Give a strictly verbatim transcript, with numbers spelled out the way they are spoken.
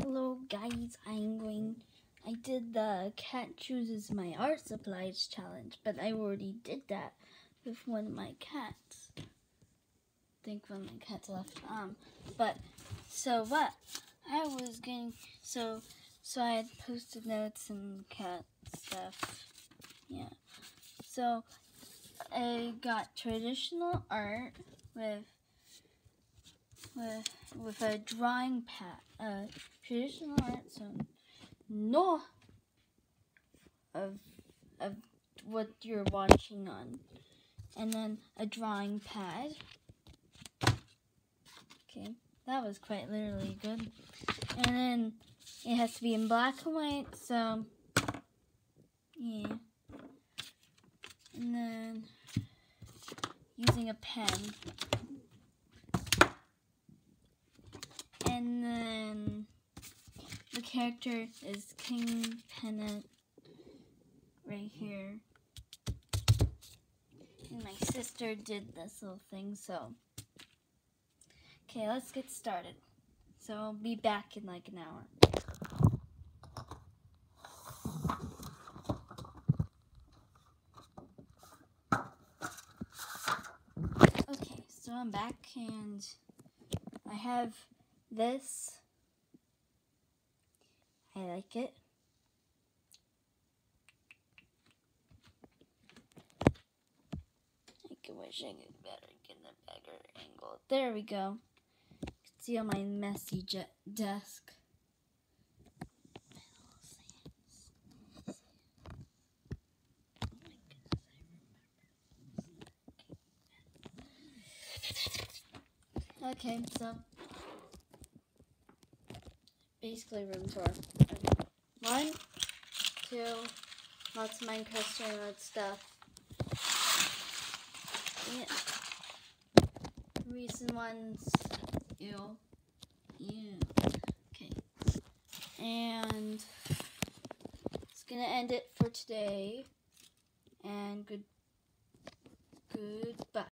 Hello guys, I'm going, I did the cat chooses my art supplies challenge, but I already did that with one of my cats. I think one of my cats left. Um, but, so what? I was getting, so, so I had post-it notes and cat stuff, yeah. So, I got traditional art with with with a drawing pad, uh, traditional art, so no of of what you're watching on, and then a drawing pad. Okay, that was quite literally good. And then it has to be in black and white, so yeah. And then using a pen. And then the character is King Pennant right here. And my sister did this little thing, so. Okay, let's get started. So I'll be back in like an hour. Okay, so I'm back and I have this. I like it. I wish I could better get a better angle. There we go. You can see on my messy jet desk. Okay, so basically room tour. One, two, lots of Minecraft story mode stuff. Yeah. Recent ones. Ew. Ew. Okay. And it's gonna end it for today. And good goodbye.